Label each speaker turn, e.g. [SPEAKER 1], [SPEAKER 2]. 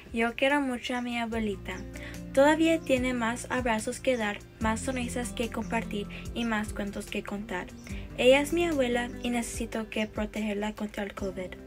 [SPEAKER 1] Yo quiero mucho a mi abuelita. Todavía tiene más abrazos que dar, más sonrisas que compartir y más cuentos que contar. Ella es mi abuela y necesito que protegerla contra el COVID.